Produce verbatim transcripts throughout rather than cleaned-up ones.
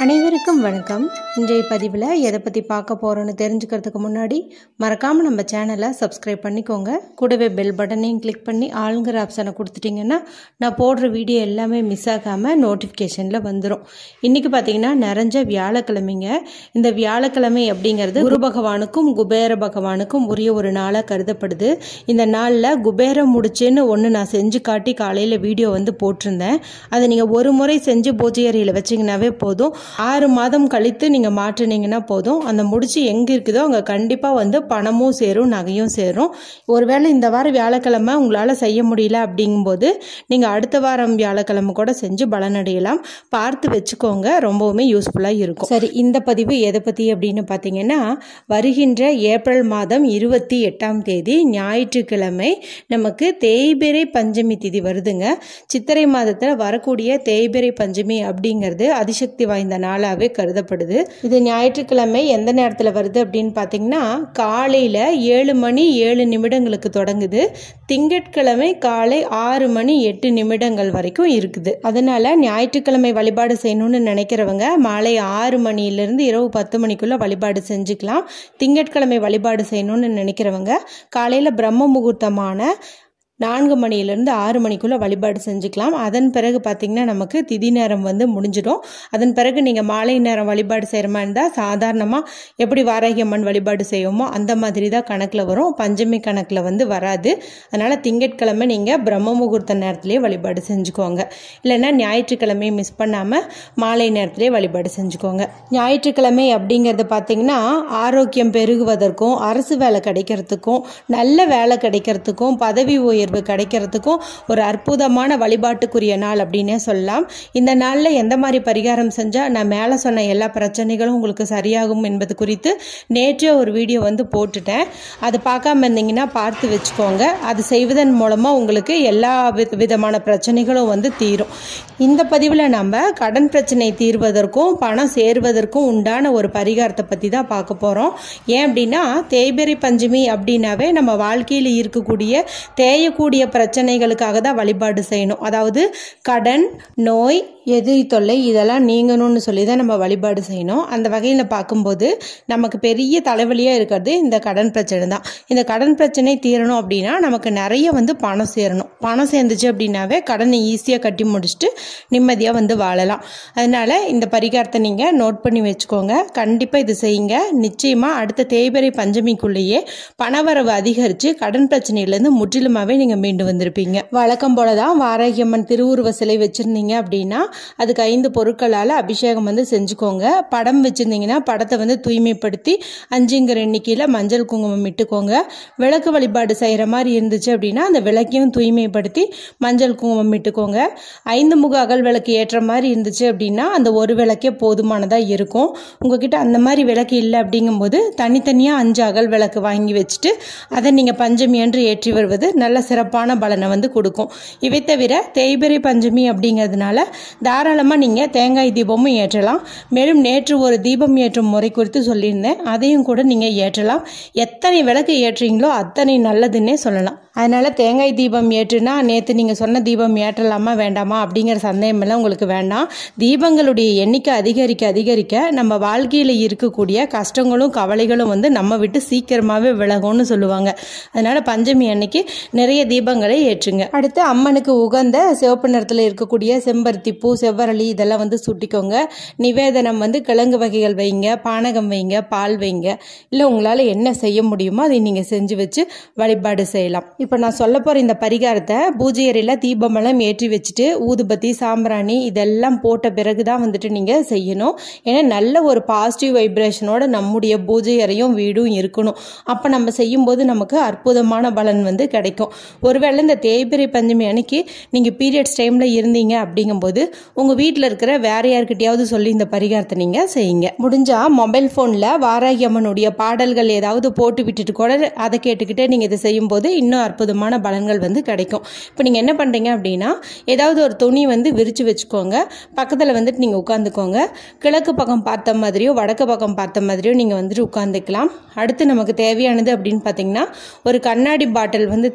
அனைவருக்கும் வணக்கம். இன்றைய பதிவில் எதை பற்றி பார்க்க போகிறோன்னு தெரிஞ்சுக்கிறதுக்கு முன்னாடி மறக்காமல் நம்ம சேனலை சப்ஸ்கிரைப் பண்ணிக்கோங்க. கூடவே பெல் பட்டனையும் கிளிக் பண்ணி ஆளுங்கிற ஆப்ஷனை கொடுத்துட்டிங்கன்னா நான் போடுற வீடியோ எல்லாமே மிஸ் ஆகாமல் நோட்டிஃபிகேஷனில் வந்துடும். இன்றைக்கி பார்த்திங்கன்னா நிறைஞ்ச வியாழக்கிழமைங்க. இந்த வியாழக்கிழமை அப்படிங்கிறது குரு பகவானுக்கும் குபேர பகவானுக்கும் உரிய ஒரு நாளாக கருதப்படுது. இந்த நாளில் குபேரம் முடிச்சுன்னு ஒன்று நான் செஞ்சு காட்டி காலையில் வீடியோ வந்து போட்டிருந்தேன். அதை நீங்கள் ஒரு முறை செஞ்சு பூஜை அறையில் வச்சிங்கனாவே போதும். ஆறு மாதம் கழித்து நீங்கள் மாற்றினீங்கன்னா போதும். அந்த முடிச்சு எங்கே இருக்குதோ அங்கே கண்டிப்பாக வந்து பணமும் சேரும், நகையும் சேரும். ஒருவேளை இந்த வாரம் வியாழக்கிழமை உங்களால் செய்ய முடியல அப்படிங்கும்போது நீங்கள் அடுத்த வாரம் வியாழக்கிழமை கூட செஞ்சு பலனடையலாம். பார்த்து வச்சுக்கோங்க, ரொம்பவுமே யூஸ்ஃபுல்லாக இருக்கும். சரி, இந்த பதிவு எதை பற்றி அப்படின்னு பார்த்தீங்கன்னா, வருகின்ற ஏப்ரல் மாதம் இருபத்தி எட்டாம் தேதி ஞாயிற்றுக்கிழமை நமக்கு தேய்பிறை பஞ்சமி திதி வருதுங்க. சித்திரை மாதத்தில் வரக்கூடிய தேய்பிறை பஞ்சமி அப்படிங்கிறது அதிசக்தி வாய்ந்த நாளாகவே கருதப்படுது. இது ஞாயிற்றுக்கிழமை எந்த நேரத்தில் வருது அப்படின்னு பார்த்தீங்கன்னா, காலையில் ஏழு மணி ஏழு நிமிடங்களுக்கு தொடங்குது. திங்கட்கிழமை காலை ஆறு மணி எட்டு நிமிடங்கள் வரைக்கும் இருக்குது. அதனால ஞாயிற்றுக்கிழமை வழிபாடு செய்யணும்னு நினைக்கிறவங்க மாலை ஆறு மணியிலிருந்து இரவு பத்து மணிக்குள்ள வழிபாடு செஞ்சுக்கலாம். திங்கட்கிழமை வழிபாடு செய்யணும்னு நினைக்கிறவங்க காலையில் பிரம்ம முகூர்த்தமான நான்கு மணியிலிருந்து ஆறு மணிக்குள்ளே வழிபாடு செஞ்சுக்கலாம். அதன் பிறகு பார்த்திங்கன்னா நமக்கு திதி நேரம் வந்து முடிஞ்சிடும். அதன் பிறகு நீங்கள் மாலை நேரம் வழிபாடு செய்கிற மாதிரி இருந்தால் சாதாரணமாக எப்படி வாராகி அம்மன் வழிபாடு செய்வோமோ அந்த மாதிரி தான் கணக்கில் வரும். பஞ்சமி கணக்கில் வந்து வராது. அதனால் திங்கட்கிழமை நீங்கள் பிரம்ம முகூர்த்த நேரத்துலேயே வழிபாடு செஞ்சுக்கோங்க. இல்லைன்னா ஞாயிற்றுக்கிழமையை மிஸ் பண்ணாமல் மாலை நேரத்துலேயே வழிபாடு செஞ்சுக்கோங்க. ஞாயிற்றுக்கிழமை அப்படிங்கிறது பார்த்திங்கன்னா ஆரோக்கியம் பெருகுவதற்கும், அரசு வேலை கிடைக்கிறதுக்கும், நல்ல வேலை கிடைக்கிறதுக்கும், பதவி உயர்வு கிடைக்கிறதுக்கும் ஒரு அற்புதமான வழிபாட்டுக்குரிய நாள் அப்படின்னே சொல்லலாம். இந்த நாளில் எந்த மாதிரி பரிகாரம் செஞ்சால் நான் மேலே சொன்ன எல்லா பிரச்சனைகளும் உங்களுக்கு சரியாகும் என்பது குறித்து நேற்றே ஒரு வீடியோ வந்து போட்டுட்டேன். அது பார்க்காம இருந்தீங்கன்னா பார்த்து வச்சுக்கோங்க. அது செய்வதன் மூலமாக உங்களுக்கு எல்லா விதமான பிரச்சனைகளும் வந்து தீரும். இந்த பதிவில் நம்ம கடன் பிரச்சனை தீர்வதற்கும் பணம் சேர்வதற்கும் உண்டான ஒரு பரிகாரத்தை பற்றி தான் பார்க்க போகிறோம். ஏன் அப்படின்னா, தேய்பிறை பஞ்சமி அப்படின்னாவே நம்ம வாழ்க்கையில் இருக்கக்கூடிய தேய கூடிய பிரச்சனைகளுக்காக தான் வழிபாடு செய்யணும். அதாவது கடன், நோய், எதிரி தொல்லை இதெல்லாம் நீங்கணும்னு சொல்லி தான் நம்ம வழிபாடு செய்யணும். அந்த வகையில் பார்க்கும்போது நமக்கு பெரிய தலைவலியாக இருக்கிறது இந்த கடன் பிரச்சனை தான். இந்த கடன் பிரச்சனை தீரணும் அப்படின்னா நமக்கு நிறைய வந்து பணம் சேரணும். பணம் சேர்ந்துச்சு அப்படின்னாவே கடனை ஈஸியாக கட்டி முடிச்சுட்டு நிம்மதியாக வந்து வாழலாம். அதனால் இந்த பரிகாரத்தை நீங்கள் நோட் பண்ணி வச்சுக்கோங்க. கண்டிப்பாக இது செய்யுங்க. நிச்சயமாக அடுத்த தேய்பிறை பஞ்சமிக்குள்ளேயே பணவரவு அதிகரித்து கடன் பிரச்சனையிலேருந்து முற்றிலுமாகவே நீங்கள் மீண்டு வந்திருப்பீங்க. வழக்கம் போல தான் வாராகி அம்மன் திருவுருவ சிலை வச்சுருந்தீங்க அப்படின்னா அதுக்கு ஐந்து பொருட்களால் அபிஷேகம் வந்து செஞ்சுக்கோங்க. படம் வச்சுருந்தீங்கன்னா படத்தை வந்து தூய்மைப்படுத்தி அஞ்சுங்கிற எண்ணிக்கையில் மஞ்சள் குங்குமம் இட்டுக்கோங்க. விளக்கு வழிபாடு செய்கிற மாதிரி இருந்துச்சு அப்படின்னா அந்த விளக்கையும் தூய்மைப்படுத்தி மஞ்சள் குங்குமம் இட்டுக்கோங்க. ஐந்து முக அகல் விளக்கு ஏற்ற மாதிரி இருந்துச்சு அப்படின்னா அந்த ஒரு விளக்கே போதுமானதாக இருக்கும். உங்ககிட்ட அந்த மாதிரி விளக்கு இல்லை அப்படிங்கும்போது தனித்தனியாக அஞ்சு அகல் விளக்கு வாங்கி வச்சுட்டு அதை நீங்கள் பஞ்சமி அன்று ஏற்றி வருவது நல்ல சிறப்பான பலனை வந்து கொடுக்கும். இவை தவிர தேய்பிறை பஞ்சமி அப்படிங்கிறதுனால தாராளமாக நீங்கள் தேங்காய் தீபமும் ஏற்றலாம். மேலும் நேற்று ஒரு தீபம் ஏற்றும் முறை குறித்து சொல்லியிருந்தேன், அதையும் கூட நீங்கள் ஏற்றலாம். எத்தனை விளக்கு ஏற்றுறீங்களோ அத்தனை நல்லதுன்னே சொல்லலாம். அதனால் தேங்காய் தீபம் ஏற்றுனா நேற்று நீங்கள் சொன்ன தீபம் ஏற்றலாமா வேண்டாமா அப்படிங்கிற சந்தேகம் எல்லாம் உங்களுக்கு வேண்டாம். தீபங்களுடைய எண்ணிக்கை அதிகரிக்க அதிகரிக்க நம்ம வாழ்க்கையில் இருக்கக்கூடிய கஷ்டங்களும் கவலைகளும் வந்து நம்ம விட்டு சீக்கிரமாகவே விலகும்னு சொல்லுவாங்க. அதனால் பஞ்சமி அன்னைக்கு நிறைய தீபங்களை ஏற்றுங்க. அடுத்து அம்மனுக்கு உகந்த சிவப்பு நிறத்தில் இருக்கக்கூடிய செம்பருத்தி பூ, செவ்வரளி இதெல்லாம் வந்து சுட்டிக்கோங்க. நிவேதனம் வந்து கிழங்கு வகைகள் வைங்க, பானகம் வைங்க, பால் வைங்க. இல்லை உங்களால் என்ன செய்ய முடியுமோ அதை நீங்கள் செஞ்சு வச்சு வழிபாடு செய்யலாம். இப்போ நான் சொல்ல போகிற இந்த பரிகாரத்தை பூஜை அறையில் தீபமெல்லாம் ஏற்றி வச்சுட்டு ஊதுபத்தி, சாம்பிராணி இதெல்லாம் போட்ட பிறகு தான் வந்துட்டு நீங்கள் செய்யணும். ஏன்னா நல்ல ஒரு பாசிட்டிவ் வைப்ரேஷனோட நம்முடைய பூஜை அறையும் வீடும் இருக்கணும். அப்போ நம்ம செய்யும்போது நமக்கு அற்புதமான பலன் வந்து கிடைக்கும். ஒருவேளை இந்த தேய்பிறை பஞ்சமி அன்னைக்கு நீங்கள் பீரியட்ஸ் டைமில் இருந்தீங்க அப்படிங்கும்போது உங்கள் வீட்டில் இருக்கிற வேற யார்கிட்டையாவது சொல்லி இந்த பரிகாரத்தை நீங்கள் செய்யுங்க. முடிஞ்சால் மொபைல் ஃபோனில் வாராகி அம்மனுடைய பாடல்கள் ஏதாவது போட்டு விட்டுட்டு கூட அதை கேட்டுக்கிட்டே நீங்கள் இதை செய்யும்போது இன்னும் அற்புதமான பலன்கள் வந்து கிடைக்கும். இப்போ நீங்கள் என்ன பண்ணுறீங்க அப்படின்னா, ஏதாவது ஒரு துணி வந்து விரித்து வச்சுக்கோங்க. பக்கத்தில் வந்துட்டு நீங்கள் உட்காந்துக்கோங்க. கிழக்கு பக்கம் பார்த்த மாதிரியோ வடக்கு பக்கம் பார்த்த மாதிரியோ நீங்கள் வந்துட்டு உட்காந்துக்கலாம். அடுத்து நமக்கு தேவையானது அப்படின்னு பார்த்தீங்கன்னா ஒரு கண்ணாடி பாட்டில் வந்து தேவைப்படுது.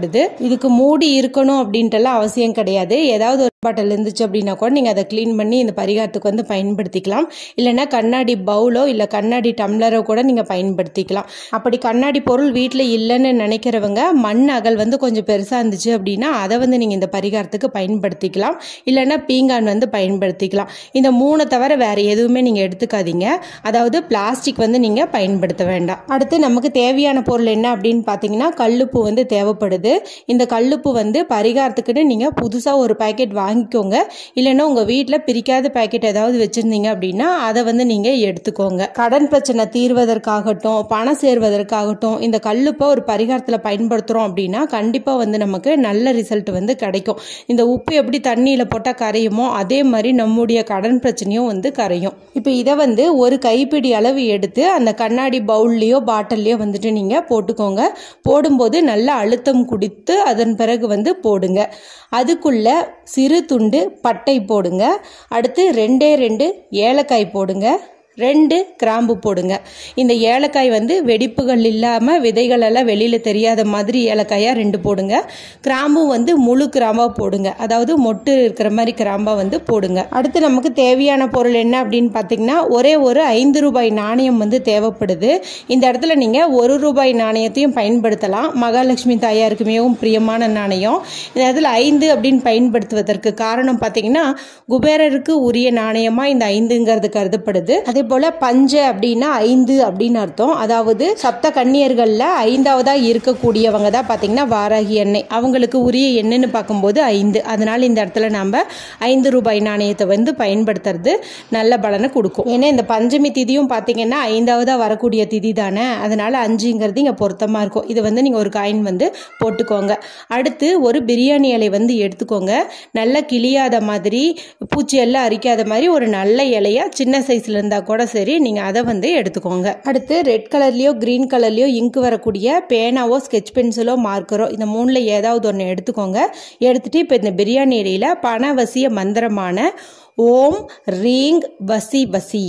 தேவைப்படுது. இதுக்கு மூடி இருக்கணும் அப்படின்ட்டுலாம் அவசியம் கிடையாது. ஏதாவது ஒரு பாட்டில் இருந்துச்சு அப்படின்னா கூட நீங்கள் அதை க்ளீன் பண்ணி இந்த பரிகாரத்துக்கு வந்து பயன்படுத்திக்கலாம். இல்லைன்னா கண்ணாடி பவுலோ இல்லை கண்ணாடி டம்ளரோ கூட நீங்கள் பயன்படுத்திக்கலாம். அப்படி கண்ணாடி பொருள் வீட்டில் இல்லைன்னு நினைக்கிறவங்க மண் அகல் வந்து கொஞ்சம் பெருசாக இருந்துச்சு அப்படின்னா அதை வந்து நீங்கள் இந்த பரிகாரத்துக்கு பயன்படுத்திக்கலாம். இல்லைன்னா பீங்கான் வந்து பயன்படுத்திக்கலாம். இந்த மூணை தவிர வேறு எதுவுமே நீங்கள் எடுத்துக்காதீங்க. அதாவது பிளாஸ்டிக் வந்து நீங்கள் பயன்படுத்த வேண்டாம். அடுத்து நமக்கு தேவையான பொருள் என்ன அப்படின்னு பார்த்தீங்கன்னா கல்லுப்பு வந்து தேவைப்படுது. இந்த கல்லுப்பு வந்து பரிகாரத்துக்குன்னு நீங்கள் புதுசாக ஒரு பேக்கெட் வாங்கிக்கோங்க. இல்லைன்னா உங்கள் வீட்டில் பிரிக்காத பேக்கெட் ஏதாவது வச்சுருந்தீங்க அப்படின்னா அதை வந்து நீங்கள் எடுத்துக்கோங்க. கடன் பிரச்சனை தீர்வதற்காகட்டும் பணம் சேர்வதற்காகட்டும் இந்த கல்லுப்பை ஒரு பரிகாரத்தில் பயன்படுத்துகிறோம் அப்படின்னா கண்டிப்பாக வந்து நமக்கு நல்ல ரிசல்ட் வந்து கிடைக்கும். இந்த உப்பு எப்படி தண்ணியில் போட்டால் கரையுமோ அதே மாதிரி நம்முடைய கடன் பிரச்சனையும் வந்து கரையும். இப்போ இதை வந்து ஒரு கைப்பிடி அளவு எடுத்து அந்த கண்ணாடி பவுல்லையோ பாட்டில்லையோ வந்துட்டு நீங்கள் போட்டுக்கோங்க. போடும்போது நல்லா அழுத்தம் குடித்து அதன் பிறகு வந்து போடுங்க. அதுக்குள்ள சிறு துண்டு பட்டை போடுங்க. அடுத்து ரெண்டே ரெண்டு ஏலக்காய் போடுங்க. ரெண்டு கிராம்பு போடுங்க. இந்த ஏலக்காய் வந்து வெடிப்புகள் இல்லாமல் விதைகள் எல்லாம் வெளியில் தெரியாத மாதிரி ஏலக்காயாக ரெண்டு போடுங்க. கிராம்பும் வந்து முழு கிராம்பாக போடுங்க. அதாவது மொட்டு இருக்கிற மாதிரி கிராம்பாக வந்து போடுங்க. அடுத்து நமக்கு தேவையான பொருள் என்ன அப்படின்னு பார்த்தீங்கன்னா ஒரே ஒரு ஐந்து ரூபாய் நாணயம் வந்து தேவைப்படுது. இந்த இடத்துல நீங்கள் ஒரு ரூபாய் நாணயத்தையும் பயன்படுத்தலாம். மகாலட்சுமி தாயாருக்கு மிகவும் பிரியமான நாணயம். இந்த இடத்துல ஐந்து அப்படின்னு பயன்படுத்துவதற்கு காரணம் பார்த்தீங்கன்னா குபேரருக்கு உரிய நாணயமாக இந்த ஐந்துங்கிறது கருதப்படுது. அதே போல பஞ்ச அப்படின்னா ஐந்து அப்படின்னு அர்த்தம். அதாவது சப்த கன்னியர்கள்ல ஐந்தாவதா இருக்கக்கூடியவங்க தான் பாத்தீங்கன்னா வாராகி அன்னை. அவங்களுக்கு உரிய எண்ணுன்னு பார்க்கும்போது ஐந்து. அதனால இந்த இடத்துல நம்ம ஐந்து ரூபாய் நாணயத்தை வந்து பயன்படுத்துறது நல்ல பலனை கொடுக்கும். ஏன்னா இந்த பஞ்சமி திதியும் பாத்தீங்கன்னா ஐந்தாவதா வரக்கூடிய திதி தானே. அதனால அஞ்சுங்கிறது இங்க பொருத்தமா இருக்கும். இது வந்து நீங்க ஒரு காயின் வந்து போட்டுக்கோங்க. அடுத்து ஒரு பிரியாணி இலை வந்து எடுத்துக்கோங்க. நல்லா கிளியாத மாதிரி பூச்சி எல்லாம் அரிக்காத மாதிரி ஒரு நல்ல இலையா சின்ன சைஸ்ல இருந்தா கூட சரி நீங்க அதை வந்து எடுத்துக்கோங்க. அடுத்து ரெட் கலர்லயோ கிரீன் கலர்லயோ இங்க் வரக்கூடிய பேனாவோ ஸ்கெட்ச் பென்சிலோ மார்க்கரோ இந்த மூணுல ஏதாவது ஒன்று எடுத்துக்கோங்க. எடுத்துட்டு இப்போ இந்த பிரியாணி இலையில பணவசிய மந்திரமான ஓம் ரீங் வசி வசி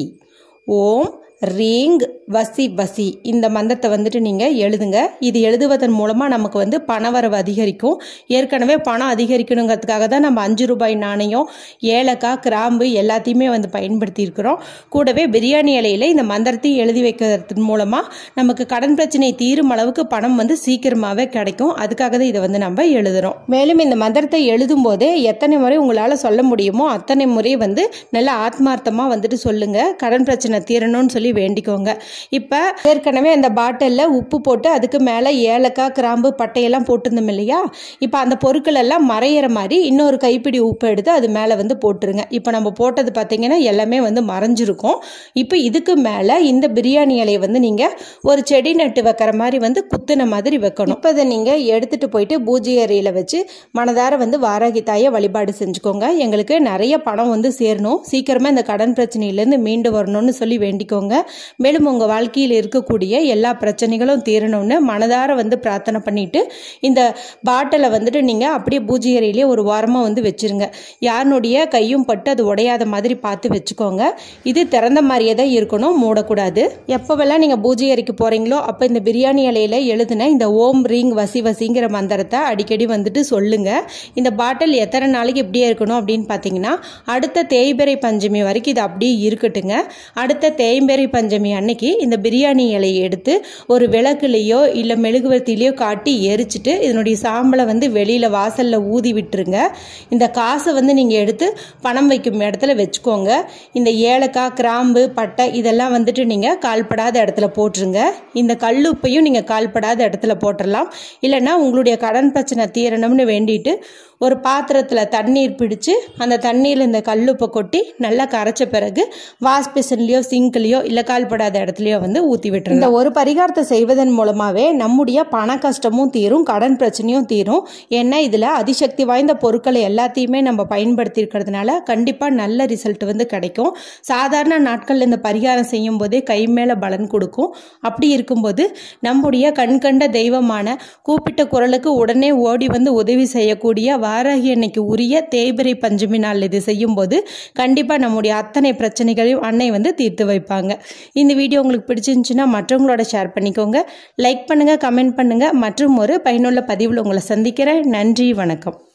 ஓம் ரீங் வசி வசி இந்த மந்திரத்தை வந்துட்டு நீங்கள் எழுதுங்க. இது எழுதுவதன் மூலமாக நமக்கு வந்து பணவரவு அதிகரிக்கும். ஏற்கனவே பணம் அதிகரிக்கணுங்கிறதுக்காக தான் நம்ம அஞ்சு ரூபாய் நாணயம் ஏலக்காய் கிராம்பு எல்லாத்தையுமே வந்து பயன்படுத்தி இருக்கிறோம். கூடவே பிரியாணி இலையில இந்த மந்திரத்தையும் எழுதி வைக்கிறதன் மூலமாக நமக்கு கடன் பிரச்சனை தீரும் அளவுக்கு பணம் வந்து சீக்கிரமாகவே கிடைக்கும். அதுக்காக தான் இதை வந்து நம்ம எழுதுகிறோம். மேலும் இந்த மந்திரத்தை எழுதும் போதே எத்தனை முறை உங்களால் சொல்ல முடியுமோ அத்தனை முறை வந்து நல்லா ஆத்மார்த்தமாக வந்துட்டு சொல்லுங்க. கடன் பிரச்சனை தீரணும்னு சொல்லி வேண்டிக்கோங்க. இப்ப ஏற்கனவே அந்த பாட்டில்ல உப்பு போட்டு அதுக்கு மேல ஏலக்காய் கிராம்பு பட்டையெல்லாம் போட்டிருந்தோம் இல்லையா. இப்ப அந்த பொருட்கள் எல்லாம் மறையிற மாதிரி இன்னொரு கைப்பிடி உப்பு எடுத்து அது மேல வந்து போட்டுருங்க. இப்ப நம்ம போட்டது பாத்தீங்கன்னா எல்லாமே வந்து மறைஞ்சிருக்கும். இப்ப இதுக்கு மேல இந்த பிரியாணி இலையை வந்து நீங்க ஒரு செடி நட்டு வைக்கிற மாதிரி வந்து குத்துன மாதிரி வைக்கணும். இப்ப இதை நீங்க எடுத்துட்டு போயிட்டு பூஜை அறையில வச்சு மனதார வந்து வாராகி தாயை வழிபாடு செஞ்சுக்கோங்க. எங்களுக்கு நிறைய பணம் வந்து சேரணும், சீக்கிரமா இந்த கடன் பிரச்சனையிலேருந்து மீண்டு வரணும்னு சொல்லி வேண்டிக்கோங்க. மேலும் உங்க வாழ்க்கையில் இருக்கக்கூடிய எல்லா பிரச்சனைகளும் தீரணும்னு மனதார வந்து பிரார்த்தனை பண்ணிட்டு இந்த பாட்டிலை வந்துட்டு நீங்க அப்படியே பூஜை அறையிலே ஒரு வாரமா வந்து வச்சிருங்க. யாருடைய கையும் பட்டு அது உடையாத மாதிரி பார்த்து வச்சுக்கோங்க. இது திறந்த மாதிரியே தான் இருக்கணும், மூடக்கூடாது. எப்பவெல்லாம் நீங்க பூஜை அறைக்கு போறீங்களோ அப்ப இந்த பிரியாணி இலையில எழுதுன இந்த ஓம் ரீங் வசி வசிங்கிற மந்திரத்தை அடிக்கடி வந்துட்டு சொல்லுங்க. இந்த பாட்டில் எத்தனை நாளைக்கு இப்படியே இருக்கணும் அப்படின்னு பாத்தீங்கன்னா அடுத்த தேய்பிறை பஞ்சமி வரைக்கும் இது அப்படியே இருக்கட்டுங்க. அடுத்த தேய்பிறை பஞ்சமி அன்னைக்கு இந்த பிரியாணி இலையை எடுத்து ஒரு விளக்குலையோ இல்ல மெழுகுவர்த்திலையோ காட்டி எரிச்சிட்டு இதனுடைய சாம்பலை வந்து வெளியில வாசல்ல ஊதி விட்டுருங்க. இந்த காசை வந்து நீங்க எடுத்து பணம் வைக்கும் இடத்துல வச்சுக்கோங்க. இந்த ஏலக்காய் கிராம்பு பட்டை இதெல்லாம் வந்துட்டு நீங்க கால்படாத இடத்துல போட்டுருங்க. இந்த கல்லுப்பையும் நீங்க கால்படாத இடத்துல போட்டுடலாம். இல்லைன்னா உங்களுடைய கடன் பிரச்சனை தீரணும்னு வேண்டிட்டு ஒரு பாத்திரத்துல தண்ணீர் பிடிச்சு அந்த தண்ணீர்ல இந்த கல்லுப்பை கொட்டி நல்லா கரைச்ச பிறகு வாஷ் பேசின்லயோ சிங்க்லயோ இல்ல கால்படாத இடத்துலயோ வந்து ஊத்தி விட்டுருங்க. இந்த ஒரு பரிகாரத்தை செய்வதன் மூலமாவே நம்முடைய பண கஷ்டமும் தீரும், கடன் பிரச்சனையும் தீரும். ஏன்னா இதுல அதிசக்தி வாய்ந்த பொருட்களை எல்லாத்தையுமே நம்ம பயன்படுத்தி இருக்கிறதுனால கண்டிப்பா நல்ல ரிசல்ட் வந்து கிடைக்கும். சாதாரண நாட்கள் இந்த பரிகாரம் செய்யும் போதே கை மேல பலன் கொடுக்கும். அப்படி இருக்கும்போது நம்முடைய கண்கண்ட தெய்வமான கூப்பிட்ட குரலுக்கு உடனே ஓடி வந்து உதவி செய்யக்கூடிய வாராகி அன்னைக்கு உரிய தேய்பிறை பஞ்சமி நாள் இது செய்யும் போது கண்டிப்பா நம்முடைய அத்தனை பிரச்சனைகளையும் அன்னை வந்து தீர்த்து வைப்பாங்க. இந்த வீடியோ உங்களுக்கு பிடிச்சிருந்துச்சுன்னா மற்றவங்களோட ஷேர் பண்ணிக்கோங்க. லைக் பண்ணுங்கள், கமெண்ட் பண்ணுங்கள். மற்றும் ஒரு பயனுள்ள பதிவில் உங்களை சந்திக்கிறேன். நன்றி, வணக்கம்.